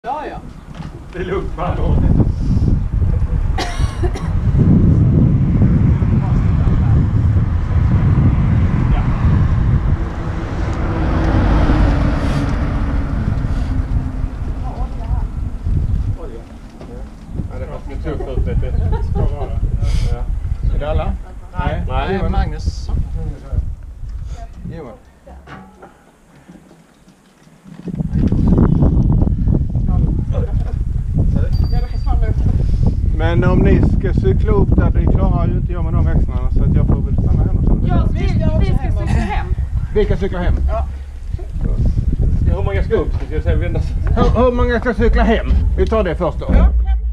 Ja, ja. Det är lugnt med andra ord. Tufft ut lite. Ska vara. Ja. Är det alla? Nej. Nej, Magnus. Johan. Men om ni ska cykla upp där, det klarar ju inte jag med de växlarna, så att jag får väl stanna här någonstans. Ja, vi ska cykla hem. Vilka cyklar hem? Ja. Hur många ska upp? Hur många ska cykla hem? Vi tar det först då. Ja.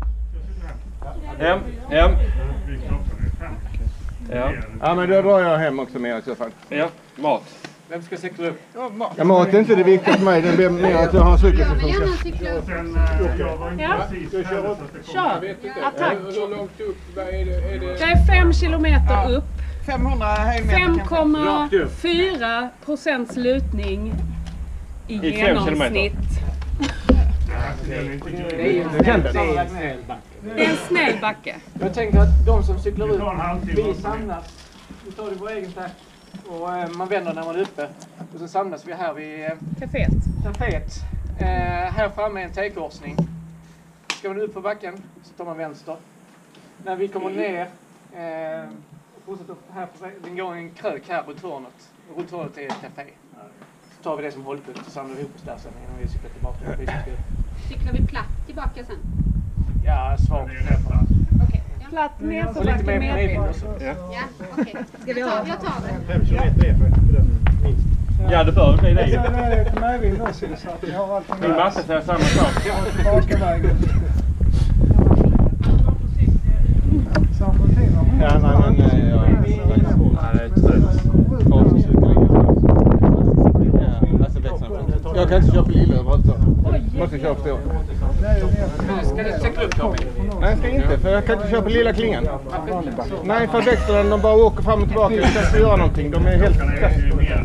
Hem. Ja. Ja, men då drar jag hem också med i så fall. Ja, mat. Vem ska cykla upp? Ja, mat är inte det viktiga för mig. Det blir mer att jag har en cykel som funkar. Kör. Attack. Hur långt upp? Det är 5 kilometer upp. 500 höjdmeter. 5,4% lutning i I 5 genomsnitt. Det Det är en snäll backe. Jag tänker att de som cyklar ut, vi samlas. Vi tar det i vår egen takt. Och man vänder när man är uppe. Och så samlas vi här vid kaféet. Här framme är en T-korsning. Ska man upp på backen så tar man vänster. När vi kommer ner och fortsätter här på vägen, det går en krök här runt hörnet. Runt hörnet är ett café. Så tar vi det som hållpunkt och samlar ihop oss där sen innan vi cyklar tillbaka. Cyklar vi platt tillbaka sen? Ja, svårt. Okej. Platt ner för Och lite backen mer med. Ja, okej. Jag tar det. 5 kilometer är minst. Ja, det bör bli det. Det är lite medvind också, så att vi har allt Min massa säger samma sak. tillbaka vägen. Ja, nej, men det är trött. Jag kan inte köpa lilla överhuvudtaget. Måste köpa stor. Ska du cykla upp, Tommy? Nej, jag ska inte, för jag kan inte köpa lilla klingan. Nej, för växlarna, de bara åker fram och tillbaka. Jag kan inte göra någonting. De är helt kast. Har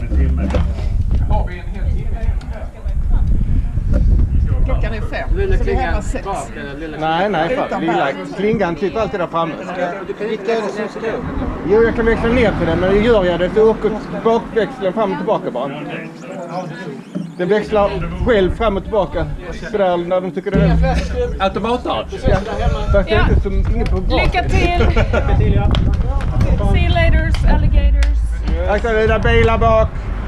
vi en hel timme? Klockan är 5. Lilla klingan bak eller lilla klingan? Nej, för lilla klingan sitter alltid där framme. Vilka är det som ska upp? Jo, jag kan växla ner till den, men gör jag det så åker bakväxeln fram och tillbaka bara. Den växlar själv fram och tillbaka sådär när de tycker det är Automatstart. Ja, fast det är inte som inget på bak. Lycka till! See you laters, alligators. Akta dina bilar bak.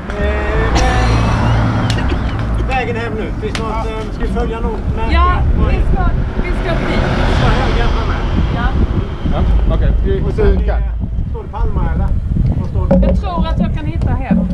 Vägen hem nu. Finns något, ska vi följa något märke? Ja, vi ska dit. Så här gamla med. Ja. Ja, okej. Vi Står det Palma eller? Jag tror att jag kan hitta hem.